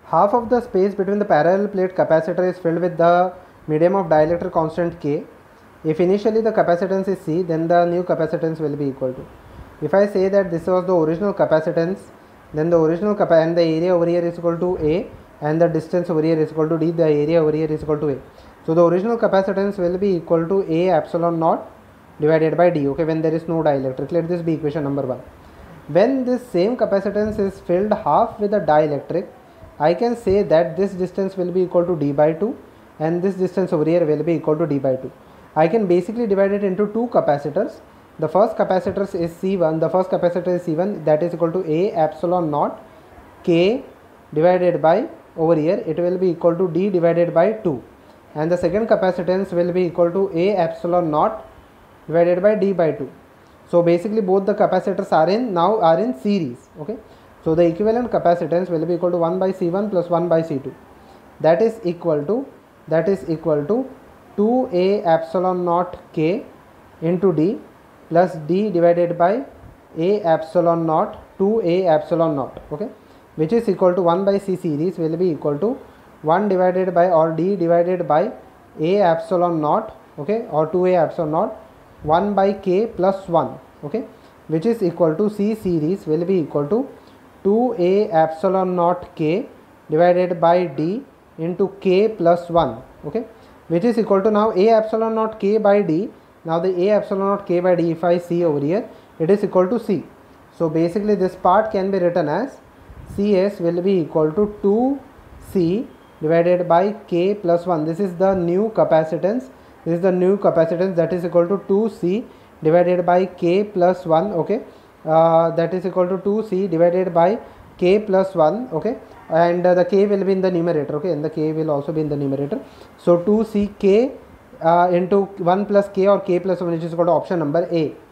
half of the space between the parallel plate capacitor is filled with the medium of dielectric constant K. If initially the capacitance is C, then the new capacitance will be equal to. If I say that this was the original capacitance, then the original and the area over here is equal to A, and the distance over here is equal to D, the area over here is equal to A. So the original capacitance will be equal to A epsilon naught divided by D, okay, when there is no dielectric. Let this be equation number 1. When this same capacitance is filled half with a dielectric, I can say that this distance will be equal to D by 2 and this distance over here will be equal to D by 2. I can basically divide it into two capacitors. The first capacitor is C1, the first capacitor is C1, that is equal to A epsilon naught K divided by, over here it will be equal to D divided by 2, and the second capacitance will be equal to A epsilon naught divided by D by 2. So basically both the capacitors are in series, okay. So the equivalent capacitance will be equal to 1 by C1 plus 1 by C2, that is equal to 2A epsilon naught K into D plus D divided by A epsilon naught 2A epsilon naught, okay, which is equal to 1 by C series will be equal to 1 divided by, or D divided by A epsilon naught, okay, or 2A epsilon naught 1 by K plus 1, okay, which is equal to C series will be equal to 2A epsilon naught K divided by D into K plus 1, okay, which is equal to now A epsilon naught K by D. Now the A epsilon naught K by D, if I see over here, it is equal to C. So basically this part can be written as Cs will be equal to 2C divided by K plus 1. This is the new capacitance. This is the new capacitance, that is equal to 2C divided by K plus 1, okay, that is equal to 2C divided by K plus 1, okay, and the K will be in the numerator, okay, and the K will also be in the numerator. So 2CK into 1 plus K or K plus 1, which is equal to option number A.